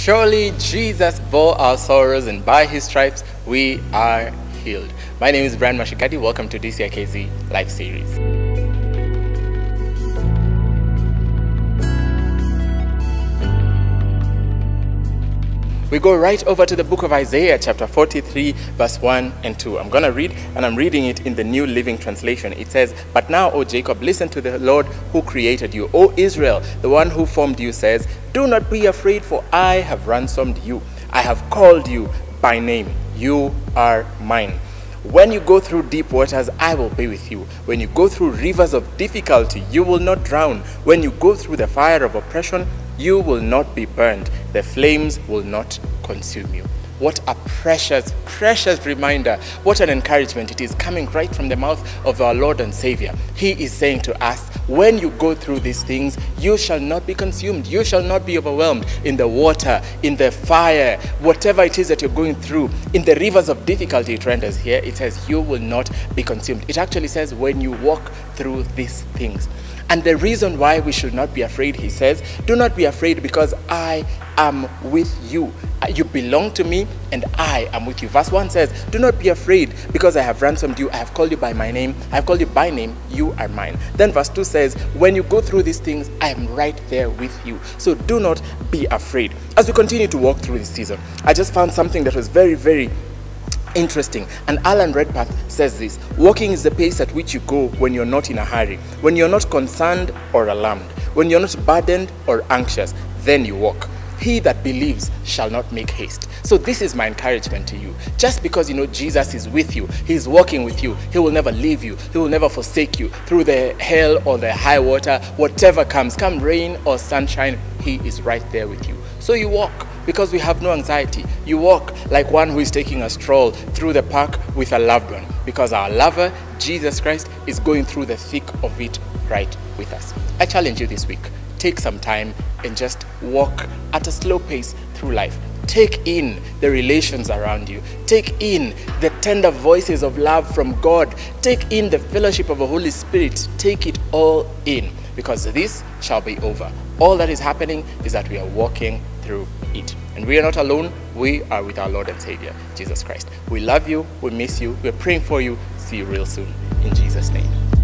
Surely Jesus bore our sorrows, and by his stripes we are healed. My name is Brian Mashikadi. Welcome to DCIKZ Live Series. We go right over to the book of Isaiah, chapter 43, verse 1 and 2. I'm going to read, and I'm reading it in the New Living Translation. It says, "But now, O Jacob, listen to the Lord who created you. O Israel, the one who formed you says, do not be afraid, for I have ransomed you. I have called you by name. You are mine. When you go through deep waters, I will be with you. When you go through rivers of difficulty, you will not drown. When you go through the fire of oppression, you will not be burned. The flames will not consume you." What a precious, precious reminder. What an encouragement it is, coming right from the mouth of our Lord and Savior. He is saying to us, when you go through these things, you shall not be consumed. You shall not be overwhelmed in the water, in the fire, whatever it is that you're going through. In the rivers of difficulty, it renders here, it says you will not be consumed. It actually says when you walk through these things. And the reason why we should not be afraid, he says, do not be afraid because I am with you. You belong to me and I am with you. Verse 1 says, do not be afraid because I have ransomed you. I have called you by my name. I have called you by name. You are mine. Then verse 2 says, when you go through these things, I am right there with you. So do not be afraid. As we continue to walk through this season, I just found something that was very, very interesting. And Alan Redpath says this: walking is the pace at which you go when you're not in a hurry, when you're not concerned or alarmed, when you're not burdened or anxious, then you walk. He that believes shall not make haste. So this is my encouragement to you. Just because you know Jesus is with you, he's walking with you, he will never leave you, he will never forsake you. Through the hell or the high water, whatever comes, come rain or sunshine, he is right there with you. So you walk because we have no anxiety. You walk like one who is taking a stroll through the park with a loved one, because our lover, Jesus Christ, is going through the thick of it right with us. I challenge you this week. Take some time and just walk at a slow pace through life. Take in the relations around you. Take in the tender voices of love from God. Take in the fellowship of the Holy Spirit. Take it all in, because this shall be over. All that is happening is that we are walking through it. And we are not alone. We are with our Lord and Savior, Jesus Christ. We love you. We miss you. We're praying for you. See you real soon. In Jesus' name.